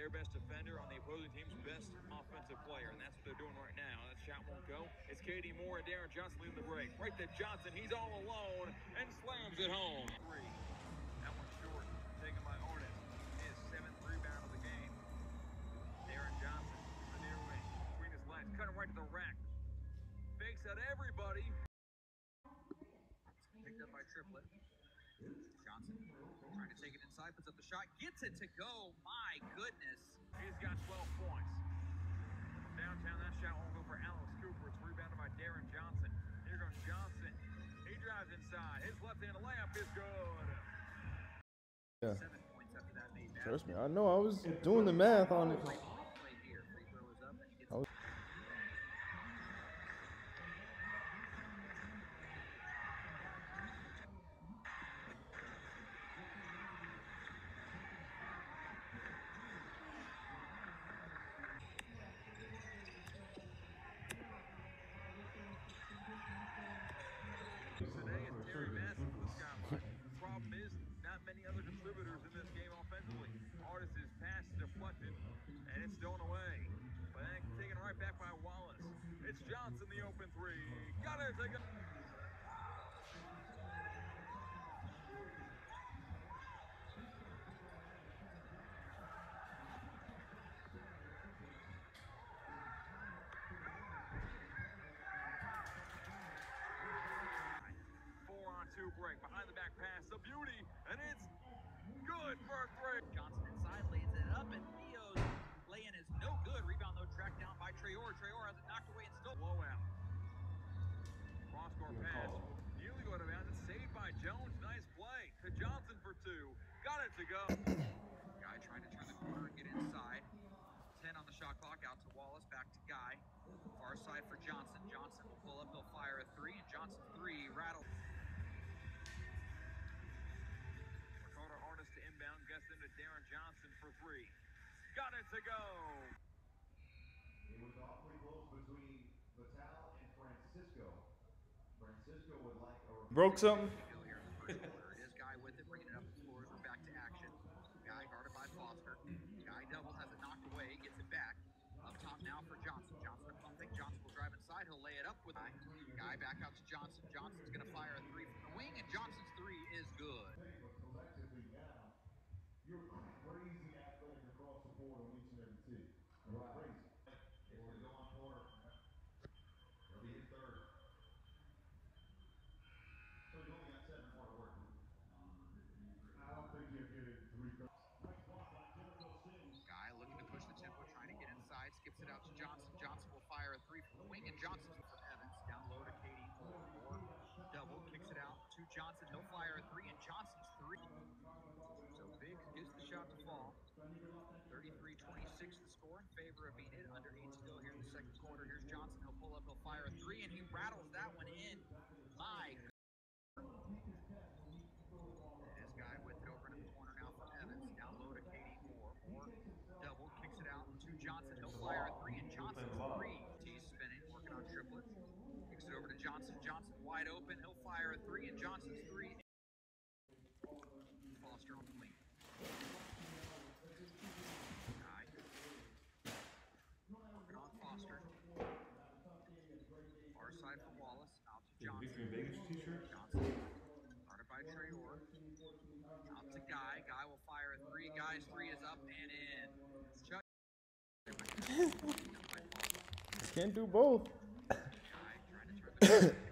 their best defender on the opposing team's best offensive player, and that's what they're doing right now. That shot won't go. It's KD Moore and Darren Johnson leading the break. Right to Johnson. He's all alone and slams it home. Three. That one's short. Taken by Hornets. His 7th rebound of the game. Darren Johnson, the near wing. Between his legs. Cut him right to the rack. Fakes at everybody. Picked up by Triplett. Johnson trying to take it inside, puts up the shot, gets it to go. My goodness. He's got 12 points. Downtown, that shot won't go for Alex Cooper. It's rebounded by Darren Johnson. Here goes Johnson. He drives inside. His left-handed layup is good. Yeah. 7 points after that made. Trust me, I know. I was doing the math on it. Play here. Free throw is up and he gets Today is Terry Madsen for the Skyline. The problem is, not many other contributors in this game offensively. Artis' pass is deflected, and it's stolen away. But then taken right back by Wallace. It's Johnson, the open three. Got it to go. 4-on-2 break. Behind the back pass, a beauty, and it's good for a three. Johnson inside, lays it up, and Theo's lay-in is no good. Rebound, though, tracked down by Traore. Traore has it knocked away and still blowout. Cross-court pass. Nearly go to bounds. It's saved by Jones. Nice play. To Johnson for 2. Got it to go. Guy trying to turn the corner and get inside. 10 on the shot clock. Out to Wallace. Back to Guy. Far side for Johnson. Johnson will pull up. He'll fire a 3. And Johnson's 3 rattles. Ricardo Artis to inbound. Gets into Darren Johnson for 3. Got it to go. It was awfully close between Vital and Francisco. Francisco would like a... Broke something. It is Guy with it, bringing it up the floor. We're back to action. Guy guarded by Foster. Guy doubles, has it knocked away, gets it back. Up top now for Johnson. Johnson a pumping. Johnson will drive inside. He'll lay it up with Guy. Guy back out to Johnson. Johnson's going to fire a 3 from the wing, and Johnson's 3 is good. Collectively now, you're crazy athletic across the board on each and every team. You're crazy. It's going to go on Porter. He'll be his 3rd. So you only got 7 more to work with. I don't think you're getting 3. Guy looking to push the tempo, trying to get inside, skips it out to Johnson. Johnson will fire a 3 from the wing, and Johnson's for Evans. Down low to KD Moore. Double, kicks it out to Johnson. He'll fire a 3, and Johnson's 3. So Biggs gets the shot to fall. 33-26 the score in favor of Enid. Under 8 to go here in the second quarter. Here's Johnson. He'll pull up, he'll fire a 3, and he rattles that one in. My this guy with it over into the corner now for Evans. Down low to KD Moore. Moore double, kicks it out to Johnson. He'll fire a 3, and Johnson's 3. He's spinning, working on Triplett. Kicks it over to Johnson. Johnson wide open. He'll fire a 3, and Johnson's 3. Foster on the wing. Guy. Working on Foster. Far side for Wallace. Out to Johnson. Vegas t-shirt. Johnson. Started by Traore. Out to Guy. Guy will fire a 3. Guy's 3 is up and in. Chuck. Can't do both. Guy trying to turn the